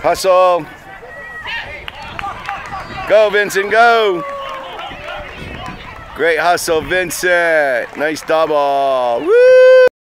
Hustle. Go, Vincent, go. Great hustle, Vincent. Nice double. Woo!